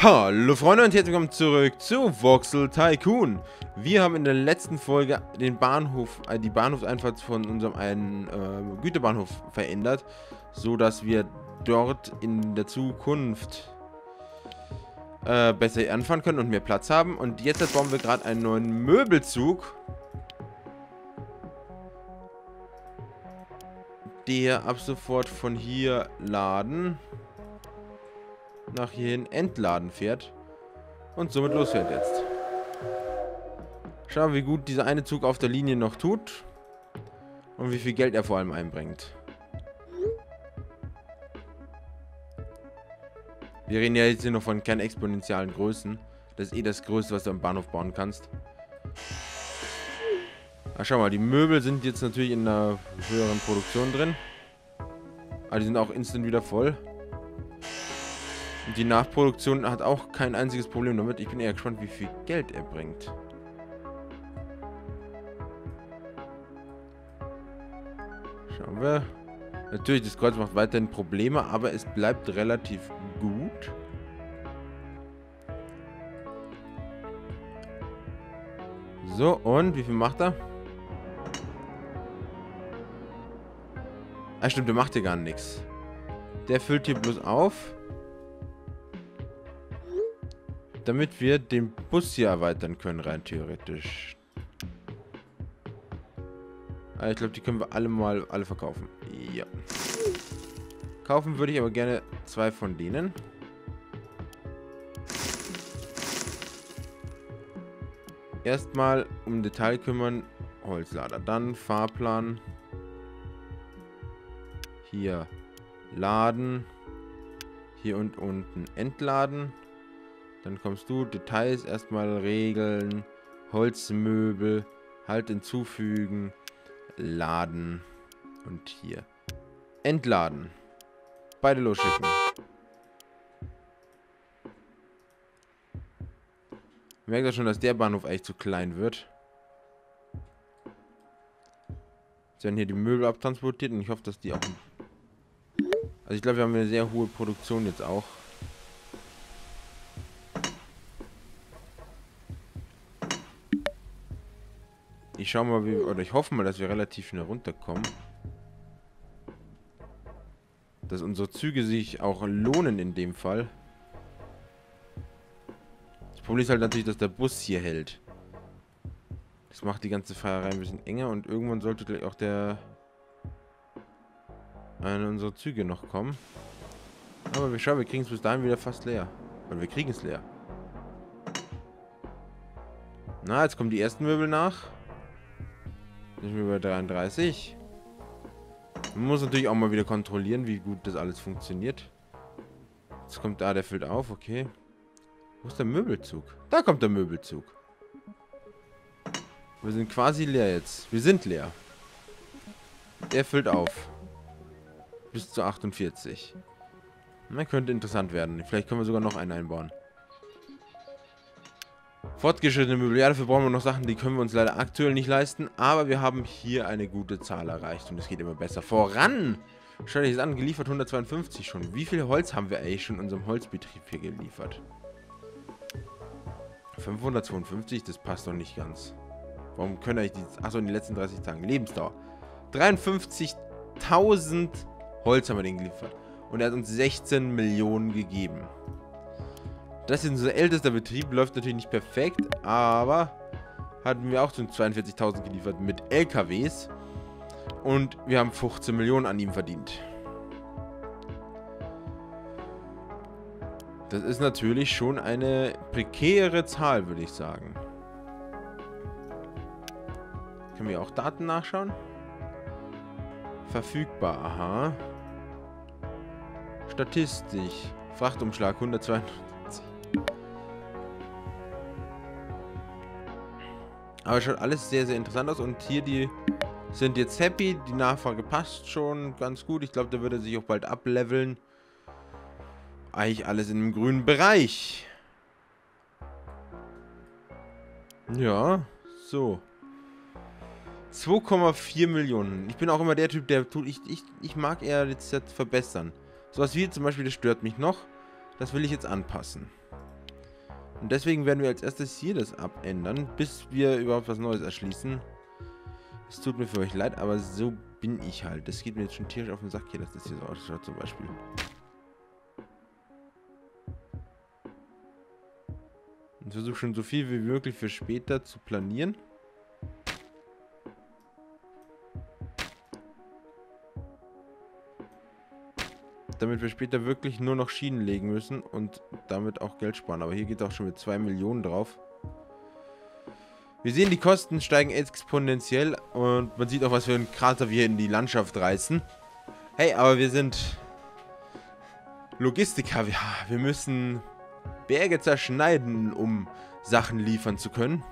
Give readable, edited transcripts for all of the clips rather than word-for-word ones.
Hallo Freunde und herzlich willkommen zurück zu Voxel Tycoon. Wir haben in der letzten Folge den Bahnhof, die Bahnhofseinfahrt von unserem einen Güterbahnhof verändert, so dass wir dort in der Zukunft besser anfahren können und mehr Platz haben. Und jetzt bauen wir gerade einen neuen Möbelzug, der ab sofort von hier laden nach hierhin entladen fährt und somit losfährt jetzt. Schauen wir, wie gut dieser eine Zug auf der Linie noch tut und wie viel Geld er vor allem einbringt. Wir reden ja jetzt hier noch von keinen exponentiellen Größen. Das ist eh das Größte, was du am Bahnhof bauen kannst. Ach, schau mal, die Möbel sind jetzt natürlich in einer höheren Produktion drin. Aber die sind auch instant wieder voll. Und die Nachproduktion hat auch kein einziges Problem damit. Ich bin eher gespannt, wie viel Geld er bringt. Schauen wir. Natürlich, das Kreuz macht weiterhin Probleme, aber es bleibt relativ gut. So, und wie viel macht er? Ah, stimmt, der macht hier gar nichts. Der füllt hier bloß auf, damit wir den Bus hier erweitern können, rein theoretisch. Ich glaube, die können wir alle verkaufen. Ja. Kaufen würde ich aber gerne 2 von denen. Erstmal um Detail kümmern. Holzlader. Dann Fahrplan. Hier laden. Hier und unten entladen. Dann kommst du, Details erstmal regeln, Holzmöbel, halt hinzufügen, laden und hier entladen. Beide losschicken. Merkt ihr schon, dass der Bahnhof eigentlich zu klein wird. Jetzt werden hier die Möbel abtransportiert und ich hoffe, dass die auch... Also ich glaube, wir haben eine sehr hohe Produktion jetzt auch. Ich schau mal, ich hoffe mal, dass wir relativ schnell runterkommen. Dass unsere Züge sich auch lohnen in dem Fall. Das Problem ist halt natürlich, dass der Bus hier hält. Das macht die ganze Fahrerei ein bisschen enger und irgendwann sollte gleich auch eine unserer Züge noch kommen. Aber wir schauen, wir kriegen es bis dahin wieder fast leer. Weil wir kriegen es leer. Na, jetzt kommen die ersten Möbel nach. Sind wir bei 33. Man muss natürlich auch mal wieder kontrollieren, wie gut das alles funktioniert. Jetzt kommt da, der füllt auf, okay. Wo ist der Möbelzug? Da kommt der Möbelzug. Wir sind quasi leer jetzt. Wir sind leer. Der füllt auf. Bis zu 48. Na, könnte interessant werden. Vielleicht können wir sogar noch einen einbauen. Fortgeschrittene Möbel. Ja, dafür brauchen wir noch Sachen, die können wir uns leider aktuell nicht leisten. Aber wir haben hier eine gute Zahl erreicht. Und es geht immer besser voran. Schau dir das an, geliefert 152 schon. Wie viel Holz haben wir eigentlich schon in unserem Holzbetrieb hier geliefert? 552, das passt doch nicht ganz. Warum können eigentlich die... Achso, in den letzten 30 Tagen. Lebensdauer. 53.000 Holz haben wir den geliefert. Und er hat uns 16 Millionen gegeben. Das ist unser ältester Betrieb, läuft natürlich nicht perfekt, aber hatten wir auch schon 42.000 geliefert mit LKWs und wir haben 15 Millionen an ihm verdient. Das ist natürlich schon eine prekäre Zahl, würde ich sagen. Können wir auch Daten nachschauen? Verfügbar, aha. Statistik. Frachtumschlag 192. Aber schaut alles sehr, sehr interessant aus. Und hier, die sind jetzt happy. Die Nachfrage passt schon ganz gut. Ich glaube, der würde sich auch bald ableveln. Eigentlich alles in einem grünen Bereich. Ja, so. 2,4 Millionen. Ich bin auch immer der Typ, der tut... Ich mag eher jetzt verbessern. Sowas wie zum Beispiel, das stört mich noch. Das will ich jetzt anpassen. Und deswegen werden wir als erstes hier das abändern, bis wir überhaupt was Neues erschließen. Es tut mir für euch leid, aber so bin ich halt. Das geht mir jetzt schon tierisch auf den Sack hier, dass das hier so ausschaut zum Beispiel. Ich versuche schon so viel wie möglich für später zu planieren. Damit wir später wirklich nur noch Schienen legen müssen und damit auch Geld sparen. Aber hier geht auch schon mit 2 Millionen drauf. Wir sehen, die Kosten steigen exponentiell und man sieht auch, was für einen Krater wir in die Landschaft reißen. Hey, aber wir sind Logistiker. Wir müssen Berge zerschneiden, um Sachen liefern zu können.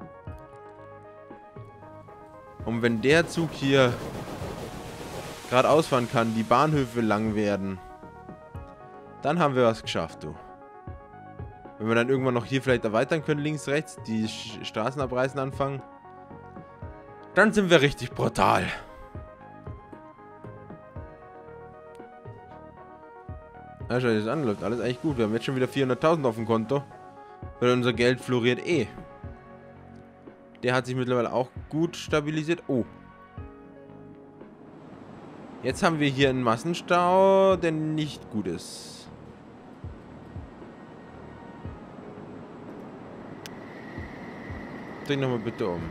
Und wenn der Zug hier geradeaus fahren kann, die Bahnhöfe lang werden, dann haben wir was geschafft, du. Wenn wir dann irgendwann noch hier vielleicht erweitern können, links, rechts, die Straßen abreißen anfangen, dann sind wir richtig brutal. Ja, schau dir das an, läuft alles eigentlich gut. Wir haben jetzt schon wieder 400.000 auf dem Konto, weil unser Geld floriert eh. Der hat sich mittlerweile auch gut stabilisiert. Oh. Jetzt haben wir hier einen Massenstau, der nicht gut ist. Dreh nochmal bitte um.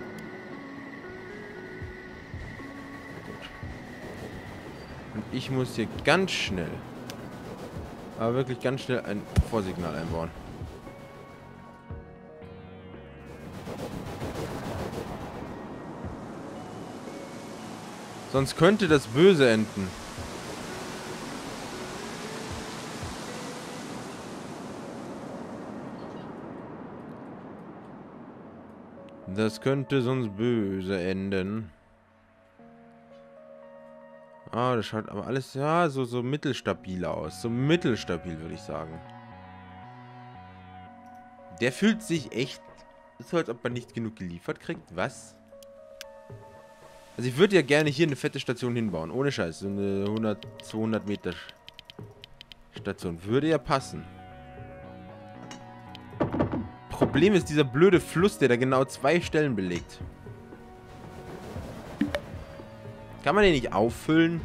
Gut. Und ich muss hier ganz schnell, aber wirklich ganz schnell ein Vorsignal einbauen. Sonst könnte das böse enden. Das könnte sonst böse enden. Ah, das schaut aber alles, ja, so mittelstabil aus. So mittelstabil, würde ich sagen. Der fühlt sich echt so, als ob man nicht genug geliefert kriegt. Was? Also ich würde ja gerne hier eine fette Station hinbauen. Ohne Scheiß. So eine 100, 200 Meter Station. Würde ja passen. Problem ist dieser blöde Fluss, der da genau 2 Stellen belegt. Kann man den nicht auffüllen?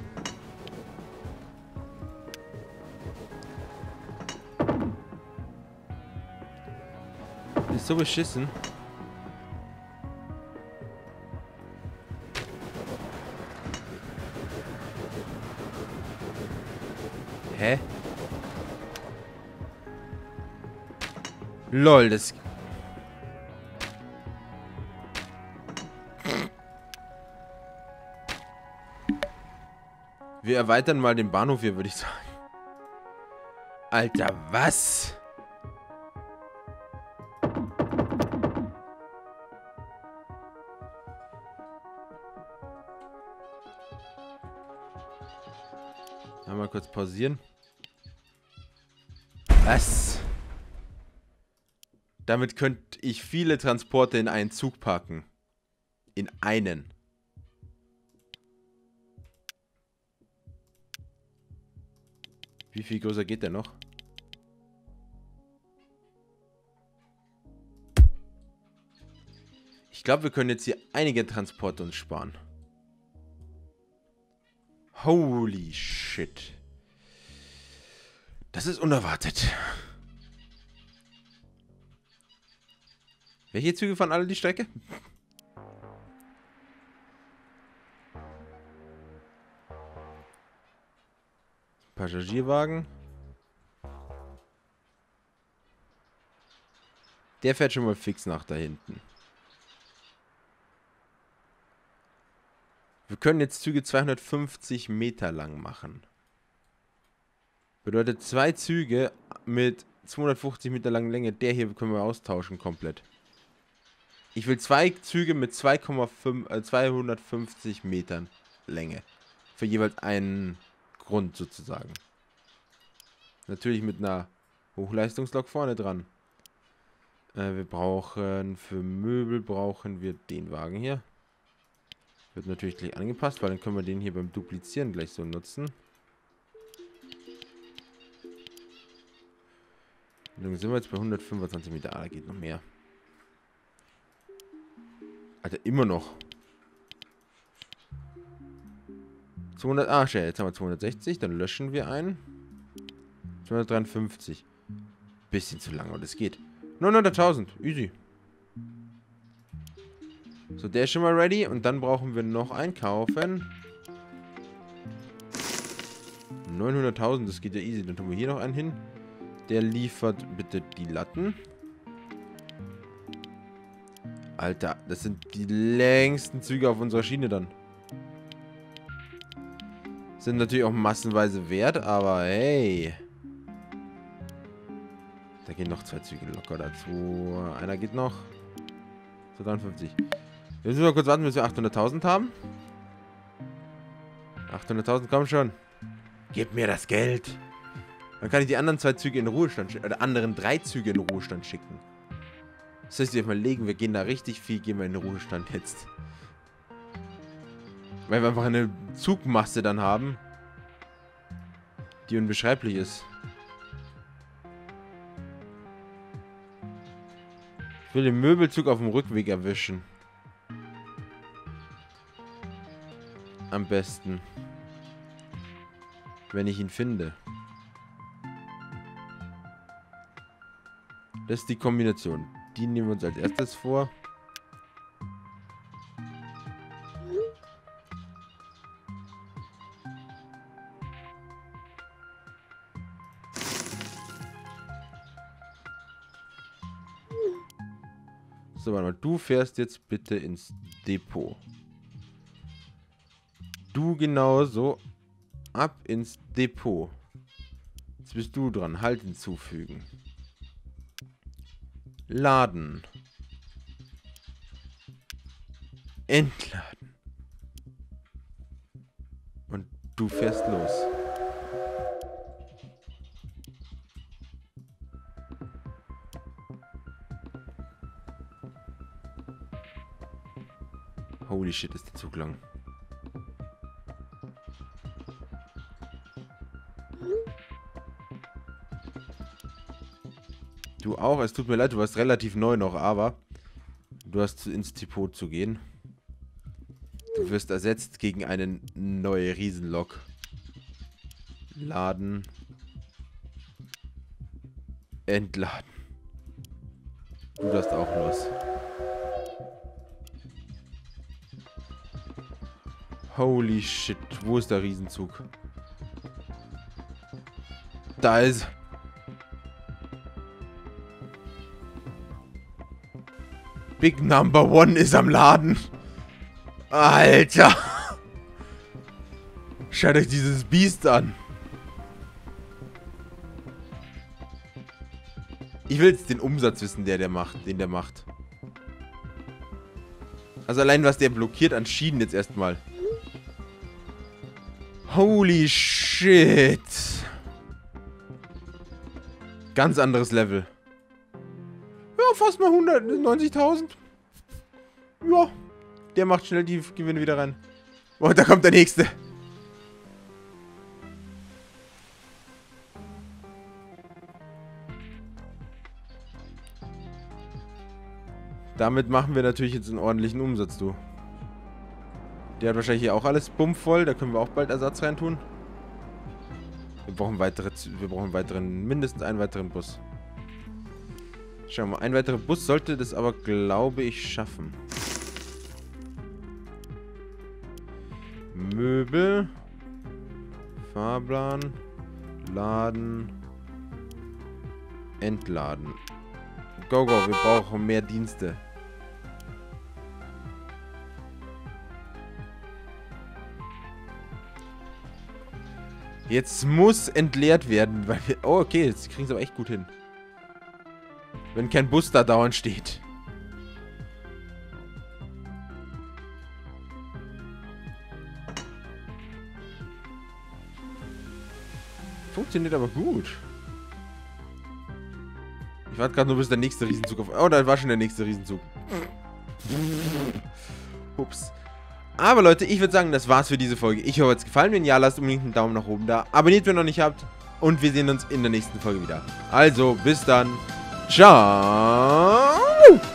Das ist so beschissen. Hä? Lol, das... Wir erweitern mal den Bahnhof hier, würde ich sagen. Alter, was? Mal kurz pausieren. Was? Damit könnte ich viele Transporte in einen Zug packen. In einen. Wie viel größer geht der noch? Ich glaube, wir können jetzt hier einige Transporte uns sparen. Holy shit. Das ist unerwartet. Welche Züge fahren alle die Strecke? Passagierwagen. Der fährt schon mal fix nach da hinten. Wir können jetzt Züge 250 Meter lang machen. Bedeutet 2 Züge mit 250 Meter langen Länge. Der hier können wir austauschen komplett. Ich will 2 Züge mit 250 Metern Länge. Für jeweils einen Grund sozusagen. Natürlich mit einer Hochleistungslok vorne dran. Wir brauchen für Möbel brauchen wir den Wagen hier. Wird natürlich gleich angepasst, weil dann können wir den hier beim Duplizieren gleich so nutzen. Dann sind wir jetzt bei 125 Meter. Ah, da geht noch mehr. Alter, immer noch. 200, jetzt haben wir 260. Dann löschen wir einen. 253. Bisschen zu lang, aber das geht. 900.000. Easy. So, der ist schon mal ready. Und dann brauchen wir noch einkaufen. 900.000, das geht ja easy. Dann tun wir hier noch einen hin. Der liefert bitte die Latten. Alter, das sind die längsten Züge auf unserer Schiene dann. Sind natürlich auch massenweise wert, aber hey. Da gehen noch 2 Züge locker dazu. Einer geht noch. Zu 53. Wir müssen mal kurz warten, bis wir 800.000 haben. 800.000, komm schon. Gib mir das Geld. Dann kann ich die anderen 2 Züge in den Ruhestand schicken. Oder anderen 3 Züge in den Ruhestand schicken. Das heißt, wir überlegen, wir gehen da richtig viel, gehen wir in den Ruhestand jetzt. Weil wir einfach eine Zugmasse dann haben, die unbeschreiblich ist. Ich will den Möbelzug auf dem Rückweg erwischen. Am besten. Wenn ich ihn finde. Das ist die Kombination. Die nehmen wir uns als erstes vor. So, warte mal. Du fährst jetzt bitte ins Depot. Du genauso. Ab ins Depot. Jetzt bist du dran. Halt hinzufügen. Laden. Entladen. Und du fährst los. Holy shit, ist der Zug lang. Du auch? Es tut mir leid, du warst relativ neu noch, aber du hast ins Depot zu gehen. Du wirst ersetzt gegen eine neue Riesenlok. Laden. Entladen. Du darfst auch los. Holy shit, wo ist der Riesenzug? Da ist... Big Number One ist am Laden. Alter. Schaut euch dieses Biest an. Ich will jetzt den Umsatz wissen, den der macht. Also allein, was der blockiert an Schienen jetzt erstmal. Holy shit. Ganz anderes Level. Ja, fast mal 190.000. Ja, der macht schnell die Gewinne wieder rein. Oh, da kommt der nächste. Damit machen wir natürlich jetzt einen ordentlichen Umsatz, du. Der hat wahrscheinlich hier auch alles bummvoll. Da können wir auch bald Ersatz reintun. Wir brauchen mindestens einen weiteren Bus. Schauen wir mal, ein weiterer Bus sollte das aber, glaube ich, schaffen. Möbel. Fahrplan. Laden. Entladen. Go, go, wir brauchen mehr Dienste. Jetzt muss entleert werden, weil wir... Oh, okay, jetzt kriegen sie aber echt gut hin. Wenn kein Bus da dauernd steht. Funktioniert aber gut. Ich warte gerade nur, bis der nächste Riesenzug auf... Oh, da war schon der nächste Riesenzug. Ups. Aber Leute, ich würde sagen, das war's für diese Folge. Ich hoffe, es hat gefallen. Wenn ja, lasst unbedingt einen Daumen nach oben da. Abonniert, wenn ihr noch nicht habt. Und wir sehen uns in der nächsten Folge wieder. Also, bis dann. Ciao.